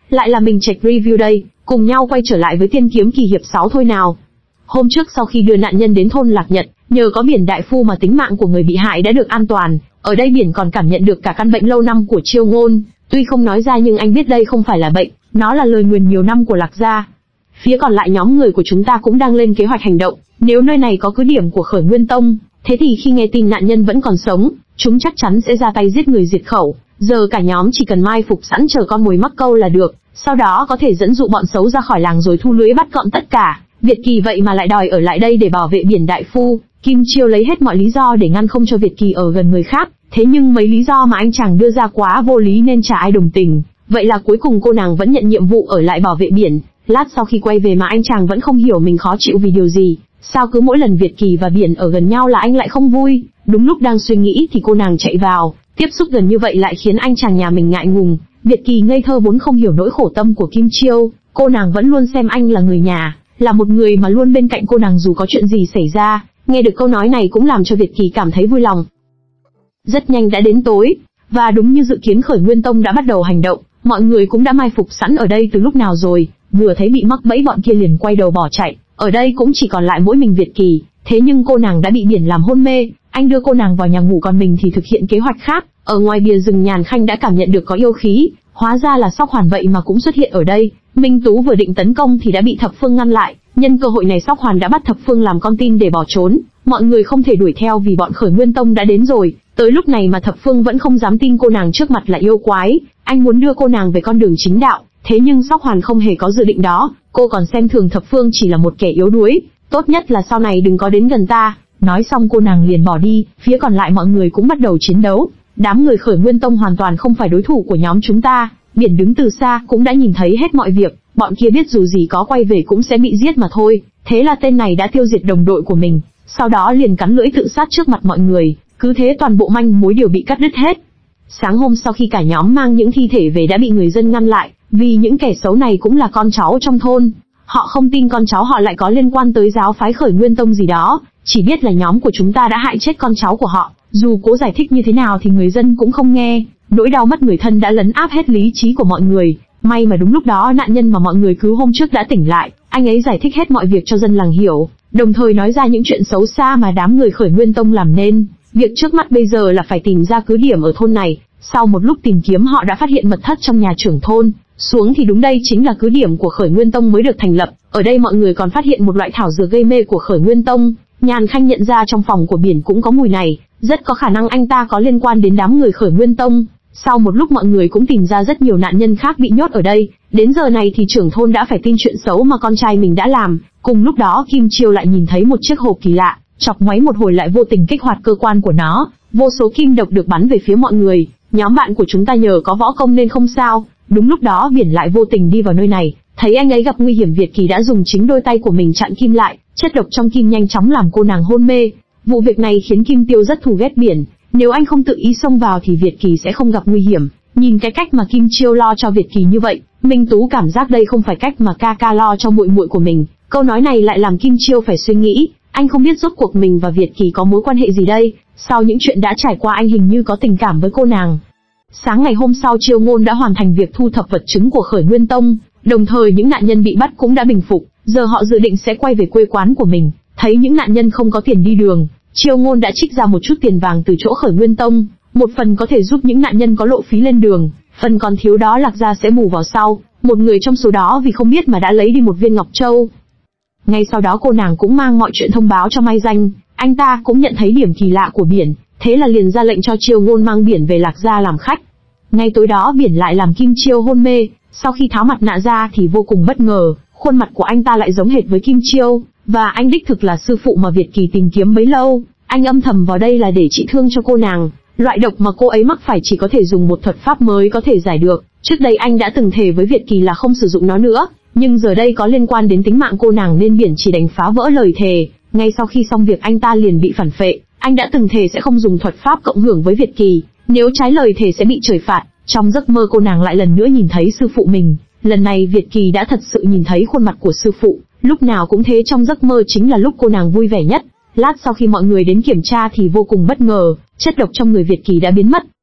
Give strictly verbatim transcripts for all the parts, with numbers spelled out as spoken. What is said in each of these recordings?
lại là mình Trạch review đây, cùng nhau quay trở lại với Tiên Kiếm Kỳ hiệp sáu thôi nào. Hôm trước sau khi đưa nạn nhân đến thôn Lạc Nhật, nhờ có Biển đại phu mà tính mạng của người bị hại đã được an toàn, ở đây Biển còn cảm nhận được cả căn bệnh lâu năm của Chiêu Ngôn, tuy không nói ra nhưng anh biết đây không phải là bệnh, nó là lời nguyền nhiều năm của Lạc gia. Phía còn lại nhóm người của chúng ta cũng đang lên kế hoạch hành động, nếu nơi này có cứ điểm của Khởi Nguyên Tông, thế thì khi nghe tin nạn nhân vẫn còn sống, chúng chắc chắn sẽ ra tay giết người diệt khẩu. Giờ cả nhóm chỉ cần mai phục sẵn chờ con mồi mắc câu là được, sau đó có thể dẫn dụ bọn xấu ra khỏi làng rồi thu lưới bắt gọn tất cả. Việt Kỳ vậy mà lại đòi ở lại đây để bảo vệ Biển đại phu, Kim Chiêu lấy hết mọi lý do để ngăn không cho Việt Kỳ ở gần người khác, thế nhưng mấy lý do mà anh chàng đưa ra quá vô lý nên chả ai đồng tình. Vậy là cuối cùng cô nàng vẫn nhận nhiệm vụ ở lại bảo vệ Biển. Lát sau khi quay về mà anh chàng vẫn không hiểu mình khó chịu vì điều gì, sao cứ mỗi lần Việt Kỳ và Biển ở gần nhau là anh lại không vui. Đúng lúc đang suy nghĩ thì cô nàng chạy vào, tiếp xúc gần như vậy lại khiến anh chàng nhà mình ngại ngùng. Việt Kỳ ngây thơ vốn không hiểu nỗi khổ tâm của Kim Chiêu, cô nàng vẫn luôn xem anh là người nhà, là một người mà luôn bên cạnh cô nàng dù có chuyện gì xảy ra. Nghe được câu nói này cũng làm cho Việt Kỳ cảm thấy vui lòng. Rất nhanh đã đến tối, và đúng như dự kiến Khởi Nguyên Tông đã bắt đầu hành động, mọi người cũng đã mai phục sẵn ở đây từ lúc nào rồi, vừa thấy bị mắc bẫy bọn kia liền quay đầu bỏ chạy, ở đây cũng chỉ còn lại mỗi mình Việt Kỳ, thế nhưng cô nàng đã bị Biển làm hôn mê, anh đưa cô nàng vào nhà ngủ còn mình thì thực hiện kế hoạch khác. Ở ngoài bìa rừng Nhàn Khanh đã cảm nhận được có yêu khí, hóa ra là Sóc Hoàn vậy mà cũng xuất hiện ở đây. Minh Tú vừa định tấn công thì đã bị Thập Phương ngăn lại, nhân cơ hội này Sóc Hoàn đã bắt Thập Phương làm con tin để bỏ trốn, mọi người không thể đuổi theo vì bọn Khởi Nguyên Tông đã đến rồi. Tới lúc này mà Thập Phương vẫn không dám tin cô nàng trước mặt là yêu quái, anh muốn đưa cô nàng về con đường chính đạo, thế nhưng Sóc Hoàn không hề có dự định đó, cô còn xem thường Thập Phương chỉ là một kẻ yếu đuối, tốt nhất là sau này đừng có đến gần ta. Nói xong cô nàng liền bỏ đi, phía còn lại mọi người cũng bắt đầu chiến đấu. Đám người Khởi Nguyên Tông hoàn toàn không phải đối thủ của nhóm chúng ta, Biển đứng từ xa cũng đã nhìn thấy hết mọi việc, bọn kia biết dù gì có quay về cũng sẽ bị giết mà thôi, thế là tên này đã tiêu diệt đồng đội của mình, sau đó liền cắn lưỡi tự sát trước mặt mọi người, cứ thế toàn bộ manh mối đều bị cắt đứt hết. Sáng hôm sau khi cả nhóm mang những thi thể về đã bị người dân ngăn lại, vì những kẻ xấu này cũng là con cháu trong thôn, họ không tin con cháu họ lại có liên quan tới giáo phái Khởi Nguyên Tông gì đó, chỉ biết là nhóm của chúng ta đã hại chết con cháu của họ. Dù cố giải thích như thế nào thì người dân cũng không nghe, nỗi đau mất người thân đã lấn áp hết lý trí của mọi người. May mà đúng lúc đó nạn nhân mà mọi người cứu hôm trước đã tỉnh lại, anh ấy giải thích hết mọi việc cho dân làng hiểu, đồng thời nói ra những chuyện xấu xa mà đám người Khởi Nguyên Tông làm nên. Việc trước mắt bây giờ là phải tìm ra cứ điểm ở thôn này. Sau một lúc tìm kiếm họ đã phát hiện mật thất trong nhà trưởng thôn, xuống thì đúng đây chính là cứ điểm của Khởi Nguyên Tông mới được thành lập. Ở đây mọi người còn phát hiện một loại thảo dược gây mê của Khởi Nguyên Tông. Nhàn Khanh nhận ra trong phòng của Biển cũng có mùi này, rất có khả năng anh ta có liên quan đến đám người Khởi Nguyên Tông. Sau một lúc mọi người cũng tìm ra rất nhiều nạn nhân khác bị nhốt ở đây, đến giờ này thì trưởng thôn đã phải tin chuyện xấu mà con trai mình đã làm. Cùng lúc đó Kim Chiêu lại nhìn thấy một chiếc hộp kỳ lạ, chọc ngoáy một hồi lại vô tình kích hoạt cơ quan của nó, vô số kim độc được bắn về phía mọi người. Nhóm bạn của chúng ta nhờ có võ công nên không sao. Đúng lúc đó Biển lại vô tình đi vào nơi này, thấy anh ấy gặp nguy hiểm Việt Kỳ đã dùng chính đôi tay của mình chặn kim lại, chất độc trong kim nhanh chóng làm cô nàng hôn mê. Vụ việc này khiến Kim Tiêu rất thù ghét Biển, nếu anh không tự ý xông vào thì Việt Kỳ sẽ không gặp nguy hiểm. Nhìn cái cách mà Kim Chiêu lo cho Việt Kỳ như vậy, Minh Tú cảm giác đây không phải cách mà ca ca lo cho muội muội của mình. Câu nói này lại làm Kim Chiêu phải suy nghĩ, anh không biết rốt cuộc mình và Việt Kỳ có mối quan hệ gì đây. Sau những chuyện đã trải qua anh hình như có tình cảm với cô nàng. Sáng ngày hôm sau Chiêu Ngôn đã hoàn thành việc thu thập vật chứng của Khởi Nguyên Tông, đồng thời những nạn nhân bị bắt cũng đã bình phục, giờ họ dự định sẽ quay về quê quán của mình. Thấy những nạn nhân không có tiền đi đường, Chiêu Ngôn đã trích ra một chút tiền vàng từ chỗ Khởi Nguyên Tông, một phần có thể giúp những nạn nhân có lộ phí lên đường, phần còn thiếu đó Lạc gia sẽ bù vào sau. Một người trong số đó vì không biết mà đã lấy đi một viên ngọc châu. Ngay sau đó cô nàng cũng mang mọi chuyện thông báo cho Mai Danh, anh ta cũng nhận thấy điểm kỳ lạ của Biển, thế là liền ra lệnh cho Chiêu Ngôn mang Biển về Lạc gia làm khách. Ngay tối đó Biển lại làm Kim Chiêu hôn mê, sau khi tháo mặt nạ ra thì vô cùng bất ngờ, khuôn mặt của anh ta lại giống hệt với Kim Chiêu, và anh đích thực là sư phụ mà Việt Kỳ tìm kiếm bấy lâu. Anh âm thầm vào đây là để trị thương cho cô nàng, loại độc mà cô ấy mắc phải chỉ có thể dùng một thuật pháp mới có thể giải được. Trước đây anh đã từng thề với Việt Kỳ là không sử dụng nó nữa, nhưng giờ đây có liên quan đến tính mạng cô nàng nên Biển chỉ đành phá vỡ lời thề. Ngay sau khi xong việc anh ta liền bị phản phệ, anh đã từng thề sẽ không dùng thuật pháp cộng hưởng với Việt Kỳ, nếu trái lời thề sẽ bị trời phạt. Trong giấc mơ cô nàng lại lần nữa nhìn thấy sư phụ mình, lần này Việt Kỳ đã thật sự nhìn thấy khuôn mặt của sư phụ, lúc nào cũng thế, trong giấc mơ chính là lúc cô nàng vui vẻ nhất. Lát sau khi mọi người đến kiểm tra thì vô cùng bất ngờ, chất độc trong người Việt Kỳ đã biến mất,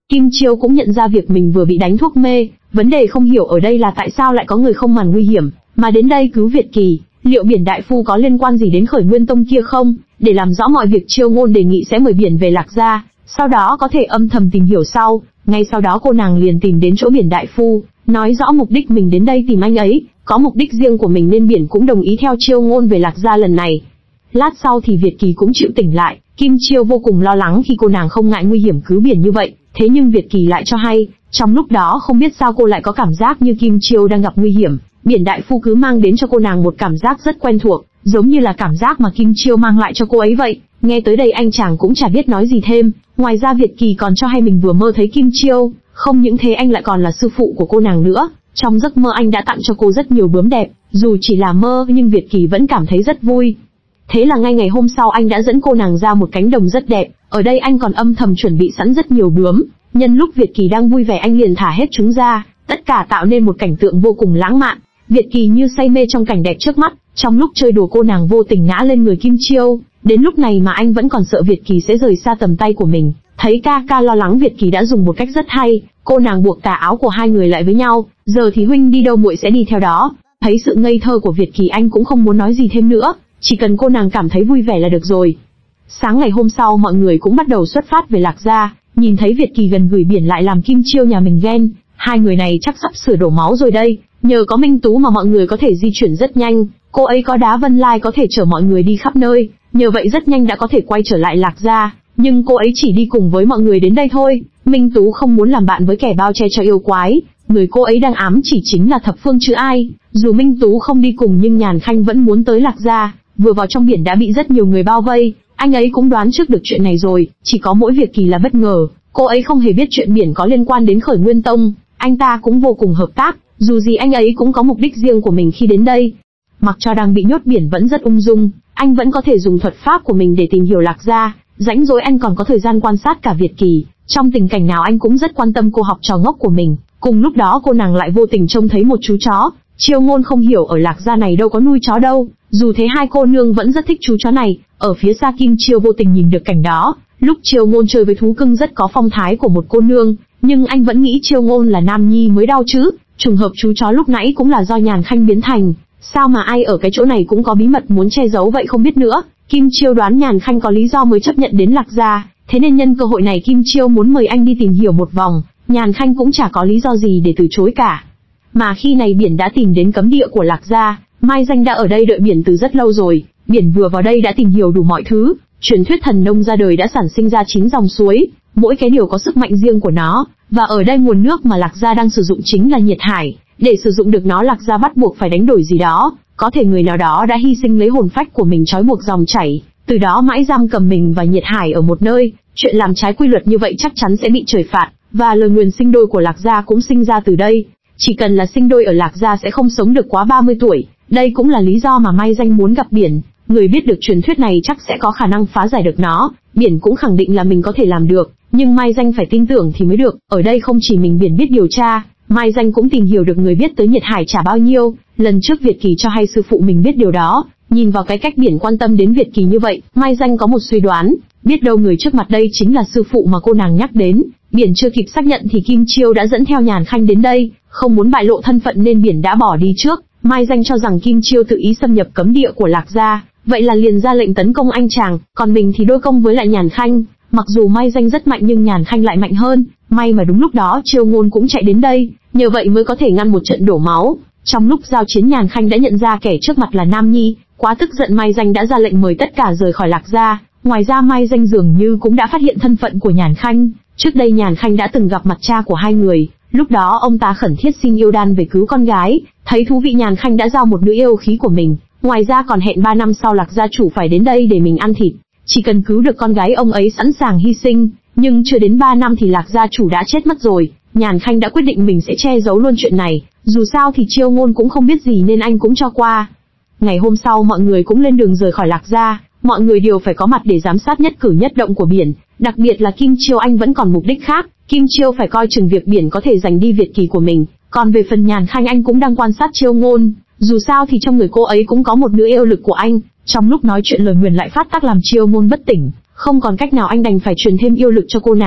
Kim Chiêu cũng nhận ra việc mình vừa bị đánh thuốc mê, vấn đề không hiểu ở đây là tại sao lại có người không màn nguy hiểm, mà đến đây cứu Việt Kỳ, liệu Biển Đại Phu có liên quan gì đến Khởi Nguyên Tông kia không? Để làm rõ mọi việc Chiêu Ngôn đề nghị sẽ mời Biển về Lạc Gia, sau đó có thể âm thầm tìm hiểu sau. Ngay sau đó cô nàng liền tìm đến chỗ Biển Đại Phu, nói rõ mục đích mình đến đây tìm anh ấy, có mục đích riêng của mình nên Biển cũng đồng ý theo Chiêu Ngôn về Lạc Gia lần này. Lát sau thì Việt Kỳ cũng chịu tỉnh lại, Kim Chiêu vô cùng lo lắng khi cô nàng không ngại nguy hiểm cứu Biển như vậy, thế nhưng Việt Kỳ lại cho hay, trong lúc đó không biết sao cô lại có cảm giác như Kim Chiêu đang gặp nguy hiểm. Biển Đại Phu cứ mang đến cho cô nàng một cảm giác rất quen thuộc, giống như là cảm giác mà Kim Chiêu mang lại cho cô ấy vậy. Nghe tới đây anh chàng cũng chả biết nói gì thêm, ngoài ra Việt Kỳ còn cho hay mình vừa mơ thấy Kim Chiêu, không những thế anh lại còn là sư phụ của cô nàng nữa. Trong giấc mơ anh đã tặng cho cô rất nhiều bướm đẹp, dù chỉ là mơ nhưng Việt Kỳ vẫn cảm thấy rất vui. Thế là ngay ngày hôm sau anh đã dẫn cô nàng ra một cánh đồng rất đẹp, ở đây anh còn âm thầm chuẩn bị sẵn rất nhiều bướm. Nhân lúc Việt Kỳ đang vui vẻ anh liền thả hết chúng ra, tất cả tạo nên một cảnh tượng vô cùng lãng mạn. Việt Kỳ như say mê trong cảnh đẹp trước mắt, trong lúc chơi đùa cô nàng vô tình ngã lên người Kim Chiêu, đến lúc này mà anh vẫn còn sợ Việt Kỳ sẽ rời xa tầm tay của mình. Thấy ca ca lo lắng Việt Kỳ đã dùng một cách rất hay, cô nàng buộc tà áo của hai người lại với nhau, giờ thì huynh đi đâu muội sẽ đi theo đó. Thấy sự ngây thơ của Việt Kỳ anh cũng không muốn nói gì thêm nữa, chỉ cần cô nàng cảm thấy vui vẻ là được rồi. Sáng ngày hôm sau mọi người cũng bắt đầu xuất phát về Lạc Gia, nhìn thấy Việt Kỳ gần gửi Biển lại làm Kim Chiêu nhà mình ghen, hai người này chắc sắp sửa đổ máu rồi đây. Nhờ có Minh Tú mà mọi người có thể di chuyển rất nhanh, cô ấy có đá Vân Lai có thể chở mọi người đi khắp nơi, nhờ vậy rất nhanh đã có thể quay trở lại Lạc Gia, nhưng cô ấy chỉ đi cùng với mọi người đến đây thôi. Minh Tú không muốn làm bạn với kẻ bao che cho yêu quái, người cô ấy đang ám chỉ chính là Thập Phương chứ ai. Dù Minh Tú không đi cùng nhưng Nhàn Khanh vẫn muốn tới Lạc Gia, vừa vào trong biển đã bị rất nhiều người bao vây, anh ấy cũng đoán trước được chuyện này rồi, chỉ có mỗi Việt Kỳ là bất ngờ, cô ấy không hề biết chuyện biển có liên quan đến Khởi Nguyên Tông, anh ta cũng vô cùng hợp tác. Dù gì anh ấy cũng có mục đích riêng của mình khi đến đây. Mặc cho đang bị nhốt biển vẫn rất ung dung, anh vẫn có thể dùng thuật pháp của mình để tìm hiểu Lạc Gia. Rãnh rỗi anh còn có thời gian quan sát cả Việt Kỳ, trong tình cảnh nào anh cũng rất quan tâm cô học trò ngốc của mình. Cùng lúc đó cô nàng lại vô tình trông thấy một chú chó. Chiêu Ngôn không hiểu ở Lạc Gia này đâu có nuôi chó đâu, dù thế hai cô nương vẫn rất thích chú chó này. Ở phía xa Kim Chiêu vô tình nhìn được cảnh đó, lúc Chiêu Ngôn chơi với thú cưng rất có phong thái của một cô nương, nhưng anh vẫn nghĩ Chiêu Ngôn là nam nhi mới đau chứ. Trùng hợp chú chó lúc nãy cũng là do Nhàn Khanh biến thành, sao mà ai ở cái chỗ này cũng có bí mật muốn che giấu vậy không biết nữa. Kim Chiêu đoán Nhàn Khanh có lý do mới chấp nhận đến Lạc Gia, thế nên nhân cơ hội này Kim Chiêu muốn mời anh đi tìm hiểu một vòng, Nhàn Khanh cũng chả có lý do gì để từ chối cả. Mà khi này Biển đã tìm đến cấm địa của Lạc Gia, Mai Danh đã ở đây đợi Biển từ rất lâu rồi. Biển vừa vào đây đã tìm hiểu đủ mọi thứ, truyền thuyết thần nông ra đời đã sản sinh ra chín dòng suối, mỗi cái đều có sức mạnh riêng của nó, và ở đây nguồn nước mà Lạc Gia đang sử dụng chính là nhiệt hải. Để sử dụng được nó Lạc Gia bắt buộc phải đánh đổi gì đó, có thể người nào đó đã hy sinh lấy hồn phách của mình trói buộc dòng chảy, từ đó mãi giam cầm mình và nhiệt hải ở một nơi. Chuyện làm trái quy luật như vậy chắc chắn sẽ bị trời phạt, và lời nguyền sinh đôi của Lạc Gia cũng sinh ra từ đây. Chỉ cần là sinh đôi ở Lạc Gia sẽ không sống được quá ba mươi tuổi, đây cũng là lý do mà Mai Danh muốn gặp Biển. Người biết được truyền thuyết này chắc sẽ có khả năng phá giải được nó. Biển cũng khẳng định là mình có thể làm được, nhưng Mai Danh phải tin tưởng thì mới được. Ở đây không chỉ mình Biển biết điều tra, Mai Danh cũng tìm hiểu được người biết tới nhiệt hải trả bao nhiêu. Lần trước Việt Kỳ cho hay sư phụ mình biết điều đó. Nhìn vào cái cách Biển quan tâm đến Việt Kỳ như vậy, Mai Danh có một suy đoán, biết đâu người trước mặt đây chính là sư phụ mà cô nàng nhắc đến. Biển chưa kịp xác nhận thì Kim Chiêu đã dẫn theo Nhàn Khanh đến đây, không muốn bại lộ thân phận nên Biển đã bỏ đi trước. Mai Danh cho rằng Kim Chiêu tự ý xâm nhập cấm địa của Lạc Gia, vậy là liền ra lệnh tấn công anh chàng, còn mình thì đôi công với lại Nhàn Khanh. Mặc dù Mai Danh rất mạnh nhưng Nhàn Khanh lại mạnh hơn, may mà đúng lúc đó Chiêu Ngôn cũng chạy đến đây, nhờ vậy mới có thể ngăn một trận đổ máu. Trong lúc giao chiến Nhàn Khanh đã nhận ra kẻ trước mặt là nam nhi, quá tức giận Mai Danh đã ra lệnh mời tất cả rời khỏi Lạc Gia. Ngoài ra Mai Danh dường như cũng đã phát hiện thân phận của Nhàn Khanh, trước đây Nhàn Khanh đã từng gặp mặt cha của hai người, lúc đó ông ta khẩn thiết xin yêu đan về cứu con gái, thấy thú vị Nhàn Khanh đã giao một nữ yêu khí của mình, ngoài ra còn hẹn ba năm sau Lạc Gia chủ phải đến đây để mình ăn thịt, chỉ cần cứu được con gái ông ấy sẵn sàng hy sinh, nhưng chưa đến ba năm thì Lạc Gia chủ đã chết mất rồi. Nhàn Khanh đã quyết định mình sẽ che giấu luôn chuyện này, dù sao thì Chiêu Ngôn cũng không biết gì nên anh cũng cho qua. Ngày hôm sau mọi người cũng lên đường rời khỏi Lạc Gia, mọi người đều phải có mặt để giám sát nhất cử nhất động của Biển, đặc biệt là Kim Chiêu anh vẫn còn mục đích khác, Kim Chiêu phải coi chừng việc Biển có thể giành đi Việt Kỳ của mình, còn về phần Nhàn Khanh anh cũng đang quan sát Chiêu Ngôn, dù sao thì trong người cô ấy cũng có một nữ yêu lực của anh. Trong lúc nói chuyện lời nguyền lại phát tác làm Chiêu Ngôn bất tỉnh, không còn cách nào anh đành phải truyền thêm yêu lực cho cô nàng.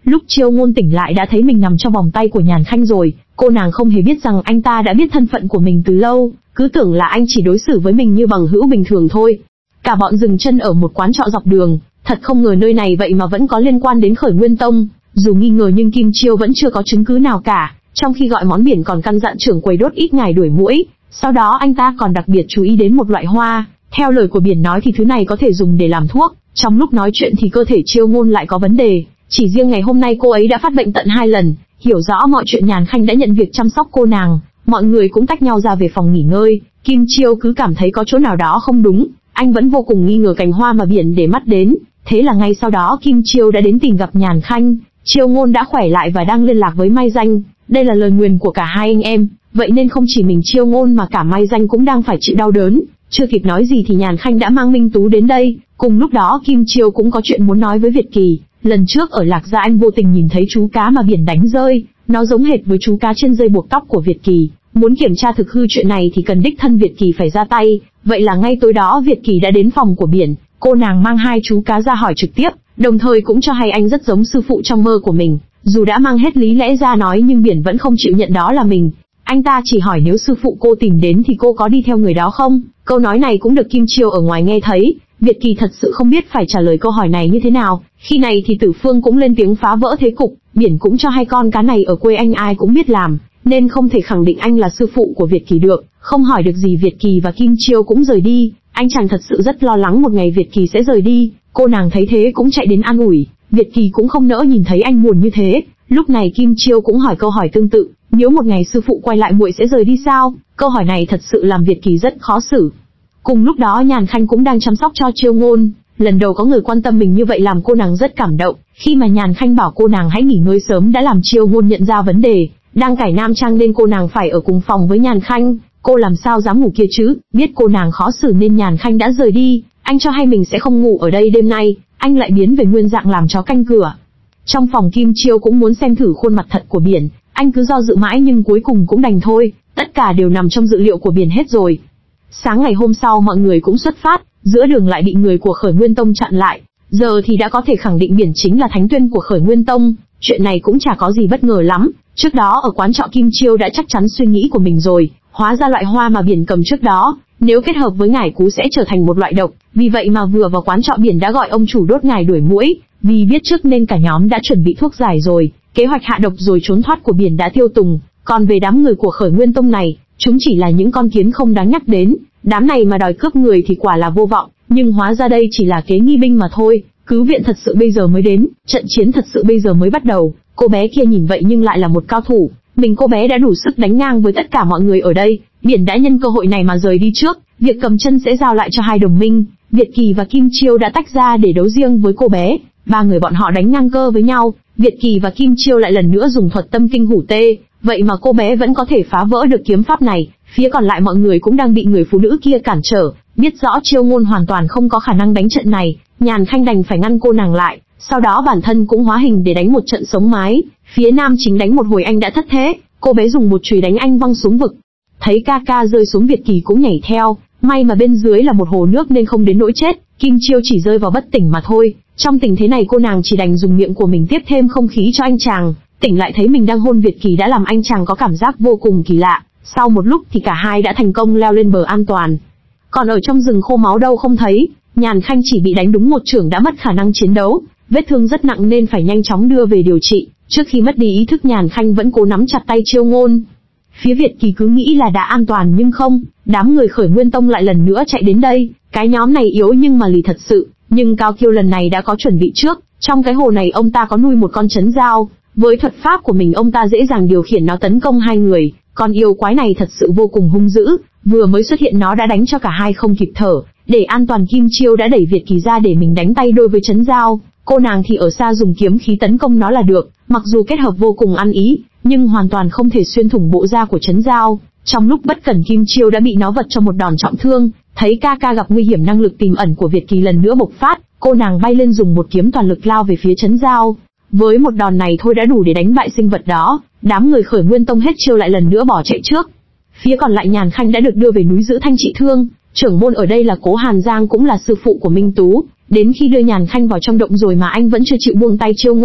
Lúc Chiêu Ngôn tỉnh lại đã thấy mình nằm trong vòng tay của Nhàn Khanh rồi, cô nàng không hề biết rằng anh ta đã biết thân phận của mình từ lâu, cứ tưởng là anh chỉ đối xử với mình như bằng hữu bình thường thôi. Cả bọn dừng chân ở một quán trọ dọc đường, thật không ngờ nơi này vậy mà vẫn có liên quan đến Khởi Nguyên Tông, dù nghi ngờ nhưng Kim Chiêu vẫn chưa có chứng cứ nào cả, trong khi gọi món biển còn căn dặn trưởng quầy đốt ít ngày đuổi muỗi, sau đó anh ta còn đặc biệt chú ý đến một loại hoa, theo lời của biển nói thì thứ này có thể dùng để làm thuốc, trong lúc nói chuyện thì cơ thể Chiêu Ngôn lại có vấn đề, chỉ riêng ngày hôm nay cô ấy đã phát bệnh tận hai lần, hiểu rõ mọi chuyện Nhàn Khanh đã nhận việc chăm sóc cô nàng, mọi người cũng tách nhau ra về phòng nghỉ ngơi, Kim Chiêu cứ cảm thấy có chỗ nào đó không đúng, anh vẫn vô cùng nghi ngờ cành hoa mà biển để mắt đến, thế là ngay sau đó Kim Chiêu đã đến tìm gặp Nhàn Khanh, Chiêu Ngôn đã khỏe lại và đang liên lạc với Mai Danh, đây là lời nguyền của cả hai anh em, vậy nên không chỉ mình Chiêu Ngôn mà cả Mai Danh cũng đang phải chịu đau đớn, chưa kịp nói gì thì Nhàn Khanh đã mang Minh Tú đến đây, cùng lúc đó Kim Chiêu cũng có chuyện muốn nói với Việt Kỳ, lần trước ở Lạc Gia anh vô tình nhìn thấy chú cá mà biển đánh rơi, nó giống hệt với chú cá trên dây buộc tóc của Việt Kỳ, muốn kiểm tra thực hư chuyện này thì cần đích thân Việt Kỳ phải ra tay, vậy là ngay tối đó Việt Kỳ đã đến phòng của biển, cô nàng mang hai chú cá ra hỏi trực tiếp, đồng thời cũng cho hay anh rất giống sư phụ trong mơ của mình, dù đã mang hết lý lẽ ra nói nhưng biển vẫn không chịu nhận đó là mình. Anh ta chỉ hỏi nếu sư phụ cô tìm đến thì cô có đi theo người đó không? Câu nói này cũng được Kim Chiêu ở ngoài nghe thấy, Việt Kỳ thật sự không biết phải trả lời câu hỏi này như thế nào. Khi này thì Tử Phương cũng lên tiếng phá vỡ thế cục, biển cũng cho hay con cá này ở quê anh ai cũng biết làm, nên không thể khẳng định anh là sư phụ của Việt Kỳ được. Không hỏi được gì Việt Kỳ và Kim Chiêu cũng rời đi, anh chàng thật sự rất lo lắng một ngày Việt Kỳ sẽ rời đi, cô nàng thấy thế cũng chạy đến an ủi, Việt Kỳ cũng không nỡ nhìn thấy anh buồn như thế. Lúc này Kim Chiêu cũng hỏi câu hỏi tương tự, nếu một ngày sư phụ quay lại muội sẽ rời đi sao? Câu hỏi này thật sự làm Việt Kỳ rất khó xử. Cùng lúc đó Nhàn Khanh cũng đang chăm sóc cho Chiêu Ngôn, lần đầu có người quan tâm mình như vậy làm cô nàng rất cảm động, khi mà Nhàn Khanh bảo cô nàng hãy nghỉ ngơi sớm đã làm Chiêu Ngôn nhận ra vấn đề, đang cải nam trang nên cô nàng phải ở cùng phòng với Nhàn Khanh, cô làm sao dám ngủ kia chứ, biết cô nàng khó xử nên Nhàn Khanh đã rời đi, anh cho hay mình sẽ không ngủ ở đây đêm nay, anh lại biến về nguyên dạng làm chó canh cửa. Trong phòng Kim Chiêu cũng muốn xem thử khuôn mặt thật của biển, anh cứ do dự mãi nhưng cuối cùng cũng đành thôi, tất cả đều nằm trong dự liệu của biển hết rồi. Sáng ngày hôm sau mọi người cũng xuất phát, giữa đường lại bị người của Khởi Nguyên Tông chặn lại, giờ thì đã có thể khẳng định biển chính là thánh tuyên của Khởi Nguyên Tông, chuyện này cũng chả có gì bất ngờ lắm, trước đó ở quán trọ Kim Chiêu đã chắc chắn suy nghĩ của mình rồi, hóa ra loại hoa mà biển cầm trước đó, nếu kết hợp với ngải cú sẽ trở thành một loại độc, vì vậy mà vừa vào quán trọ biển đã gọi ông chủ đốt ngải đuổi muỗi, vì biết trước nên cả nhóm đã chuẩn bị thuốc giải rồi, kế hoạch hạ độc rồi trốn thoát của biển đã tiêu tùng, còn về đám người của Khởi Nguyên Tông này, chúng chỉ là những con kiến không đáng nhắc đến, đám này mà đòi cướp người thì quả là vô vọng, nhưng hóa ra đây chỉ là kế nghi binh mà thôi, cứu viện thật sự bây giờ mới đến, trận chiến thật sự bây giờ mới bắt đầu, cô bé kia nhìn vậy nhưng lại là một cao thủ, mình cô bé đã đủ sức đánh ngang với tất cả mọi người ở đây, biển đã nhân cơ hội này mà rời đi trước, việc cầm chân sẽ giao lại cho hai đồng minh, Việt Kỳ và Kim Chiêu đã tách ra để đấu riêng với cô bé, ba người bọn họ đánh ngang cơ với nhau, Việt Kỳ và Kim Chiêu lại lần nữa dùng thuật tâm kinh hủ tê, vậy mà cô bé vẫn có thể phá vỡ được kiếm pháp này, phía còn lại mọi người cũng đang bị người phụ nữ kia cản trở, biết rõ Chiêu Ngôn hoàn toàn không có khả năng đánh trận này, Nhàn Khanh đành phải ngăn cô nàng lại, sau đó bản thân cũng hóa hình để đánh một trận sống mái, phía nam chính đánh một hồi anh đã thất thế, cô bé dùng một chùy đánh anh văng xuống vực, thấy ca ca rơi xuống Việt Kỳ cũng nhảy theo, may mà bên dưới là một hồ nước nên không đến nỗi chết, Kim Chiêu chỉ rơi vào bất tỉnh mà thôi, trong tình thế này cô nàng chỉ đành dùng miệng của mình tiếp thêm không khí cho anh chàng, tỉnh lại thấy mình đang hôn Việt Kỳ đã làm anh chàng có cảm giác vô cùng kỳ lạ, sau một lúc thì cả hai đã thành công leo lên bờ an toàn. Còn ở trong rừng khô máu đâu không thấy, Nhàn Khanh chỉ bị đánh đúng một chưởng đã mất khả năng chiến đấu, vết thương rất nặng nên phải nhanh chóng đưa về điều trị, trước khi mất đi ý thức Nhàn Khanh vẫn cố nắm chặt tay Chiêu Ngôn. Phía Việt Kỳ cứ nghĩ là đã an toàn nhưng không, đám người Khởi Nguyên Tông lại lần nữa chạy đến đây, cái nhóm này yếu nhưng mà lì thật sự, nhưng Cao Kiêu lần này đã có chuẩn bị trước, trong cái hồ này ông ta có nuôi một con trấn dao, với thuật pháp của mình ông ta dễ dàng điều khiển nó tấn công hai người, con yêu quái này thật sự vô cùng hung dữ, vừa mới xuất hiện nó đã đánh cho cả hai không kịp thở, để an toàn Kim Chiêu đã đẩy Việt Kỳ ra để mình đánh tay đôi với trấn dao, cô nàng thì ở xa dùng kiếm khí tấn công nó là được, mặc dù kết hợp vô cùng ăn ý, nhưng hoàn toàn không thể xuyên thủng bộ da của trấn dao, trong lúc bất cẩn Kim Chiêu đã bị nó vật cho một đòn trọng thương, thấy ca ca gặp nguy hiểm năng lực tiềm ẩn của Việt Kỳ lần nữa bộc phát, cô nàng bay lên dùng một kiếm toàn lực lao về phía trấn dao. Với một đòn này thôi đã đủ để đánh bại sinh vật đó, đám người Khởi Nguyên Tông hết chiêu lại lần nữa bỏ chạy trước. Phía còn lại Nhàn Khanh đã được đưa về núi Giữ Thanh trị thương, trưởng môn ở đây là Cố Hàn Giang cũng là sư phụ của Minh Tú, đến khi đưa Nhàn Khanh vào trong động rồi mà anh vẫn chưa chịu buông tay Chiêu Ngôn,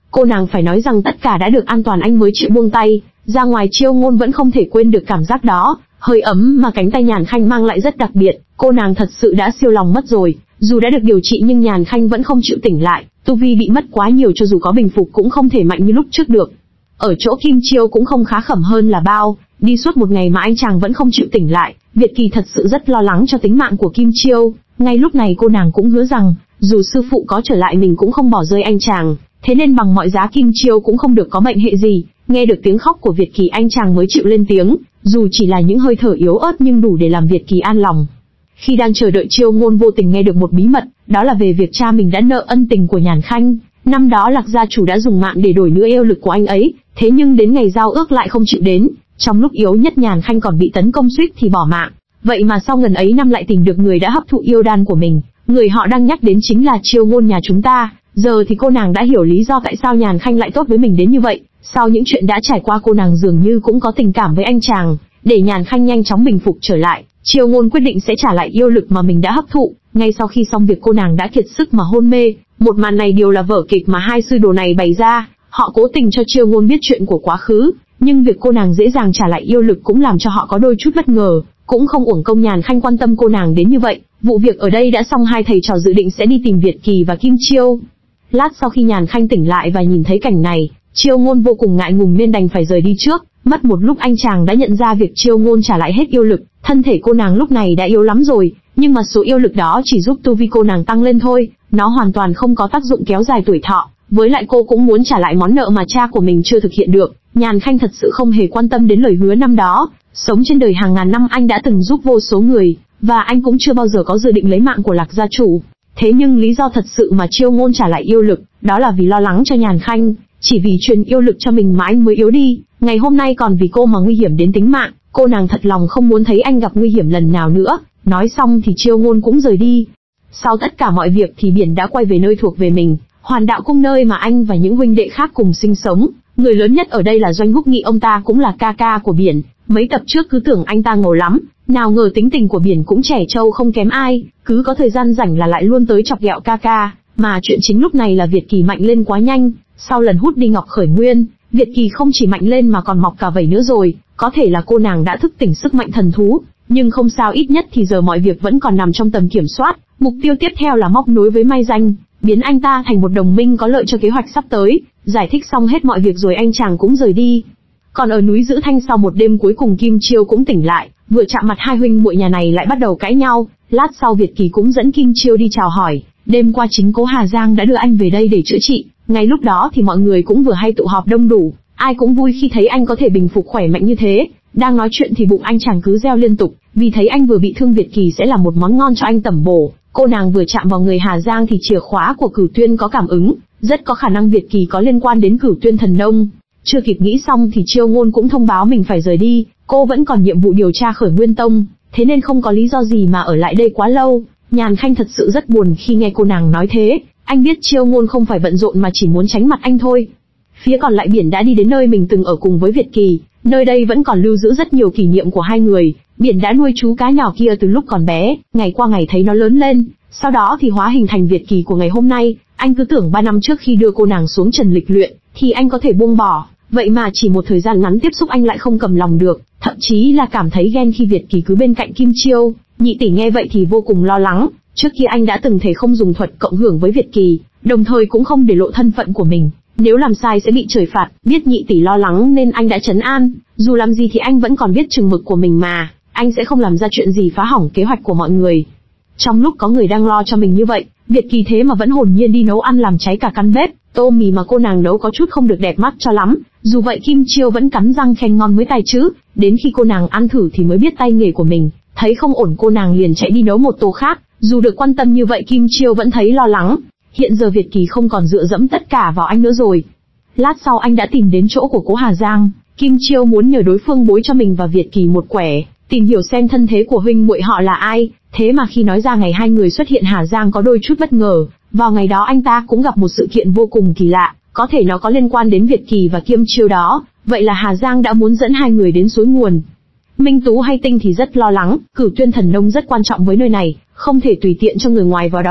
Cô nàng phải nói rằng tất cả đã được an toàn anh mới chịu buông tay. Ra ngoài Chiêu Ngôn vẫn không thể quên được cảm giác đó, hơi ấm mà cánh tay Nhàn Khanh mang lại rất đặc biệt. Cô nàng thật sự đã siêu lòng mất rồi. Dù đã được điều trị nhưng Nhàn Khanh vẫn không chịu tỉnh lại, tu vi bị mất quá nhiều, cho dù có bình phục cũng không thể mạnh như lúc trước được. Ở chỗ Kim Chiêu cũng không khá khẩm hơn là bao, đi suốt một ngày mà anh chàng vẫn không chịu tỉnh lại. Việt Kỳ thật sự rất lo lắng cho tính mạng của Kim Chiêu. Ngay lúc này cô nàng cũng hứa rằng, dù sư phụ có trở lại mình cũng không bỏ rơi anh chàng, thế nên bằng mọi giá Kim Chiêu cũng không được có bệnh hệ gì. Nghe được tiếng khóc của Việt Kỳ anh chàng mới chịu lên tiếng, dù chỉ là những hơi thở yếu ớt nhưng đủ để làm Việt Kỳ an lòng. Khi đang chờ đợi Chiêu Ngôn vô tình nghe được một bí mật, đó là về việc cha mình đã nợ ân tình của Nhàn Khanh. Năm đó Lạc gia chủ đã dùng mạng để đổi nửa yêu lực của anh ấy, thế nhưng đến ngày giao ước lại không chịu đến. Trong lúc yếu nhất Nhàn Khanh còn bị tấn công suýt thì bỏ mạng. Vậy mà sau ngần ấy năm lại tìm được người đã hấp thụ yêu đan của mình. Người họ đang nhắc đến chính là Chiêu Ngôn nhà chúng ta. Giờ thì cô nàng đã hiểu lý do tại sao Nhàn Khanh lại tốt với mình đến như vậy. Sau những chuyện đã trải qua cô nàng dường như cũng có tình cảm với anh chàng. Để Nhàn Khanh nhanh chóng bình phục trở lại, Chiêu Ngôn quyết định sẽ trả lại yêu lực mà mình đã hấp thụ. Ngay sau khi xong việc cô nàng đã kiệt sức mà hôn mê. Một màn này đều là vở kịch mà hai sư đồ này bày ra. Họ cố tình cho Chiêu Ngôn biết chuyện của quá khứ, nhưng việc cô nàng dễ dàng trả lại yêu lực cũng làm cho họ có đôi chút bất ngờ. Cũng không uổng công Nhàn Khanh quan tâm cô nàng đến như vậy. Vụ việc ở đây đã xong, hai thầy trò dự định sẽ đi tìm Việt Kỳ và Kim Chiêu. Lát sau khi Nhàn Khanh tỉnh lại và nhìn thấy cảnh này, Chiêu Ngôn vô cùng ngại ngùng nên đành phải rời đi trước. Mất một lúc anh chàng đã nhận ra việc Chiêu Ngôn trả lại hết yêu lực. Thân thể cô nàng lúc này đã yếu lắm rồi, nhưng mà số yêu lực đó chỉ giúp tu vi cô nàng tăng lên thôi, nó hoàn toàn không có tác dụng kéo dài tuổi thọ. Với lại cô cũng muốn trả lại món nợ mà cha của mình chưa thực hiện được. Nhàn Khanh thật sự không hề quan tâm đến lời hứa năm đó. Sống trên đời hàng ngàn năm anh đã từng giúp vô số người, và anh cũng chưa bao giờ có dự định lấy mạng của Lạc gia chủ. Thế nhưng lý do thật sự mà Chiêu Ngôn trả lại yêu lực, đó là vì lo lắng cho Nhàn Khanh. Chỉ vì truyền yêu lực cho mình mà anh mới yếu đi, ngày hôm nay còn vì cô mà nguy hiểm đến tính mạng. Cô nàng thật lòng không muốn thấy anh gặp nguy hiểm lần nào nữa. Nói xong thì Chiêu Ngôn cũng rời đi. Sau tất cả mọi việc thì Biển đã quay về nơi thuộc về mình, Hoàn Đạo Cung, nơi mà anh và những huynh đệ khác cùng sinh sống. Người lớn nhất ở đây là Doanh Húc Nghị, ông ta cũng là ca ca của Biển. Mấy tập trước cứ tưởng anh ta ngầu lắm, nào ngờ tính tình của Biển cũng trẻ trâu không kém ai, cứ có thời gian rảnh là lại luôn tới chọc ghẹo ca ca. Mà chuyện chính lúc này là Việt Kỳ mạnh lên quá nhanh. Sau lần hút đi Ngọc Khởi Nguyên, Việt Kỳ không chỉ mạnh lên mà còn mọc cả vảy nữa rồi. Có thể là cô nàng đã thức tỉnh sức mạnh thần thú, nhưng không sao, ít nhất thì giờ mọi việc vẫn còn nằm trong tầm kiểm soát. Mục tiêu tiếp theo là móc nối với Mai Danh, biến anh ta thành một đồng minh có lợi cho kế hoạch sắp tới. Giải thích xong hết mọi việc rồi anh chàng cũng rời đi. Còn ở núi Dữ Thanh, sau một đêm cuối cùng Kim Chiêu cũng tỉnh lại, vừa chạm mặt hai huynh muội nhà này lại bắt đầu cãi nhau. Lát sau Việt Kỳ cũng dẫn Kim Chiêu đi chào hỏi, đêm qua chính Cố Hà Giang đã đưa anh về đây để chữa trị. Ngay lúc đó thì mọi người cũng vừa hay tụ họp đông đủ, ai cũng vui khi thấy anh có thể bình phục khỏe mạnh như thế. Đang nói chuyện thì bụng anh chàng cứ reo liên tục, vì thấy anh vừa bị thương Việt Kỳ sẽ là một món ngon cho anh tẩm bổ. Cô nàng vừa chạm vào người Hà Giang thì chìa khóa của Cửu Tuyên có cảm ứng, rất có khả năng Việt Kỳ có liên quan đến Cửu Tuyên Thần Nông. Chưa kịp nghĩ xong thì Chiêu Ngôn cũng thông báo mình phải rời đi, cô vẫn còn nhiệm vụ điều tra Khởi Nguyên Tông, thế nên không có lý do gì mà ở lại đây quá lâu. Nhàn Khanh thật sự rất buồn khi nghe cô nàng nói thế, anh biết Chiêu Ngôn không phải bận rộn mà chỉ muốn tránh mặt anh thôi. Phía còn lại Biển đã đi đến nơi mình từng ở cùng với Việt Kỳ, nơi đây vẫn còn lưu giữ rất nhiều kỷ niệm của hai người. Biển đã nuôi chú cá nhỏ kia từ lúc còn bé, ngày qua ngày thấy nó lớn lên, sau đó thì hóa hình thành Việt Kỳ của ngày hôm nay. Anh cứ tưởng ba năm trước khi đưa cô nàng xuống trần lịch luyện, thì anh có thể buông bỏ, vậy mà chỉ một thời gian ngắn tiếp xúc anh lại không cầm lòng được, thậm chí là cảm thấy ghen khi Việt Kỳ cứ bên cạnh Kim Chiêu. Nhị tỷ nghe vậy thì vô cùng lo lắng, trước kia anh đã từng thể không dùng thuật cộng hưởng với Việt Kỳ, đồng thời cũng không để lộ thân phận của mình, nếu làm sai sẽ bị trời phạt. Biết nhị tỷ lo lắng nên anh đã trấn an, dù làm gì thì anh vẫn còn biết chừng mực của mình mà, anh sẽ không làm ra chuyện gì phá hỏng kế hoạch của mọi người. Trong lúc có người đang lo cho mình như vậy, Việt Kỳ thế mà vẫn hồn nhiên đi nấu ăn làm cháy cả căn bếp. Tô mì mà cô nàng nấu có chút không được đẹp mắt cho lắm, dù vậy Kim Chiêu vẫn cắn răng khen ngon mới tài chứ. Đến khi cô nàng ăn thử thì mới biết tay nghề của mình, thấy không ổn cô nàng liền chạy đi nấu một tô khác. Dù được quan tâm như vậy Kim Chiêu vẫn thấy lo lắng. Hiện giờ Việt Kỳ không còn dựa dẫm tất cả vào anh nữa rồi. Lát sau anh đã tìm đến chỗ của Cố Hà Giang, Kim Chiêu muốn nhờ đối phương bối cho mình và Việt Kỳ một quẻ, tìm hiểu xem thân thế của huynh muội họ là ai. Thế mà khi nói ra ngày hai người xuất hiện, Hà Giang có đôi chút bất ngờ. Vào ngày đó anh ta cũng gặp một sự kiện vô cùng kỳ lạ, có thể nó có liên quan đến Việt Kỳ và Kim Chiêu đó. Vậy là Hà Giang đã muốn dẫn hai người đến suối nguồn. Minh Tú hay Tinh thì rất lo lắng, Cửu Tuyên Thần Nông rất quan trọng với nơi này, không thể tùy tiện cho người ngoài vào đó được.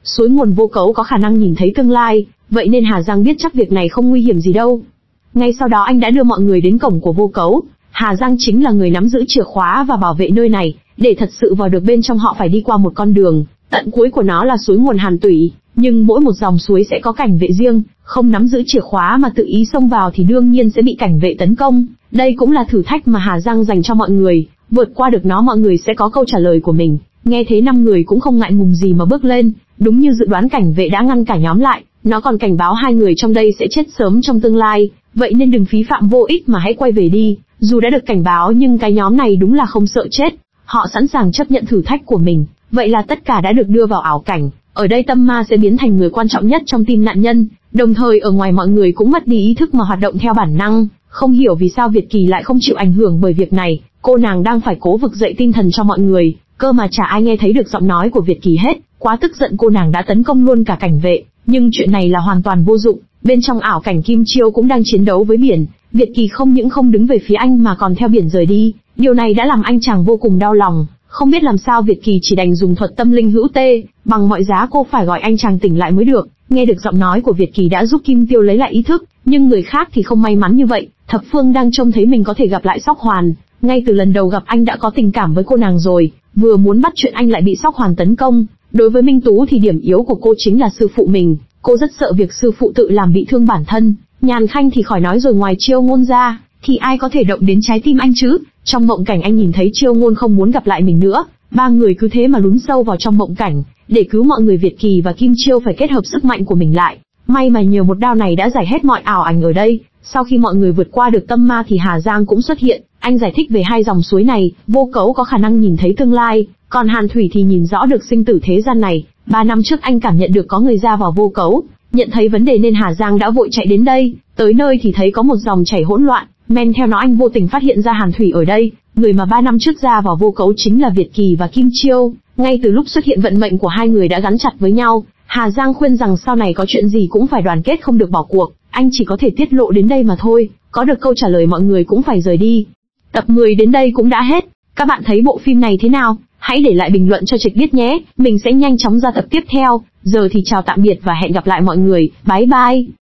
Suối nguồn vô cấu có khả năng nhìn thấy tương lai, vậy nên Hà Giang biết chắc việc này không nguy hiểm gì đâu. Ngay sau đó anh đã đưa mọi người đến cổng của vô cấu. Hà Giang chính là người nắm giữ chìa khóa và bảo vệ nơi này, để thật sự vào được bên trong họ phải đi qua một con đường, tận cuối của nó là suối nguồn Hàn Tủy, nhưng mỗi một dòng suối sẽ có cảnh vệ riêng, không nắm giữ chìa khóa mà tự ý xông vào thì đương nhiên sẽ bị cảnh vệ tấn công. Đây cũng là thử thách mà Hà Giang dành cho mọi người, vượt qua được nó mọi người sẽ có câu trả lời của mình. Nghe thế năm người cũng không ngại ngùng gì mà bước lên, đúng như dự đoán cảnh vệ đã ngăn cả nhóm lại, nó còn cảnh báo hai người trong đây sẽ chết sớm trong tương lai, vậy nên đừng phí phạm vô ích mà hãy quay về đi. Dù đã được cảnh báo nhưng cái nhóm này đúng là không sợ chết, họ sẵn sàng chấp nhận thử thách của mình, vậy là tất cả đã được đưa vào ảo cảnh. Ở đây tâm ma sẽ biến thành người quan trọng nhất trong tim nạn nhân, đồng thời ở ngoài mọi người cũng mất đi ý thức mà hoạt động theo bản năng. Không hiểu vì sao Việt Kỳ lại không chịu ảnh hưởng bởi việc này, cô nàng đang phải cố vực dậy tinh thần cho mọi người, cơ mà chả ai nghe thấy được giọng nói của Việt Kỳ hết. Quá tức giận cô nàng đã tấn công luôn cả cảnh vệ, nhưng chuyện này là hoàn toàn vô dụng. Bên trong ảo cảnh Kim Chiêu cũng đang chiến đấu với biển, Việt Kỳ không những không đứng về phía anh mà còn theo biển rời đi, điều này đã làm anh chàng vô cùng đau lòng. Không biết làm sao Việt Kỳ chỉ đành dùng thuật tâm linh hữu tê, bằng mọi giá cô phải gọi anh chàng tỉnh lại mới được. Nghe được giọng nói của Việt Kỳ đã giúp Kim Tiêu lấy lại ý thức, nhưng người khác thì không may mắn như vậy. Thập Phương đang trông thấy mình có thể gặp lại Sóc Hoàn, ngay từ lần đầu gặp anh đã có tình cảm với cô nàng rồi, vừa muốn bắt chuyện anh lại bị Sóc Hoàn tấn công. Đối với Minh Tú thì điểm yếu của cô chính là sư phụ mình, cô rất sợ việc sư phụ tự làm bị thương bản thân. Nhàn Khanh thì khỏi nói rồi, ngoài Chiêu Ngôn ra, thì ai có thể động đến trái tim anh chứ? Trong mộng cảnh anh nhìn thấy Chiêu Ngôn không muốn gặp lại mình nữa, ba người cứ thế mà lún sâu vào trong mộng cảnh. Để cứu mọi người, Việt Kỳ và Kim Chiêu phải kết hợp sức mạnh của mình lại. May mà nhờ một đao này đã giải hết mọi ảo ảnh ở đây. Sau khi mọi người vượt qua được tâm ma thì Hà Giang cũng xuất hiện, anh giải thích về hai dòng suối này. Vô cấu có khả năng nhìn thấy tương lai, còn Hàn Thủy thì nhìn rõ được sinh tử thế gian này. Ba năm trước anh cảm nhận được có người ra vào vô cấu, nhận thấy vấn đề nên Hà Giang đã vội chạy đến đây. Tới nơi thì thấy có một dòng chảy hỗn loạn, men theo nó anh vô tình phát hiện ra Hàn Thủy ở đây. Người mà ba năm trước ra vào vô cấu chính là Việt Kỳ và Kim Chiêu. Ngay từ lúc xuất hiện vận mệnh của hai người đã gắn chặt với nhau. Hà Giang khuyên rằng sau này có chuyện gì cũng phải đoàn kết không được bỏ cuộc, anh chỉ có thể tiết lộ đến đây mà thôi, có được câu trả lời mọi người cũng phải rời đi. Tập mười đến đây cũng đã hết, các bạn thấy bộ phim này thế nào? Hãy để lại bình luận cho Trịch biết nhé, mình sẽ nhanh chóng ra tập tiếp theo, giờ thì chào tạm biệt và hẹn gặp lại mọi người, bye bye.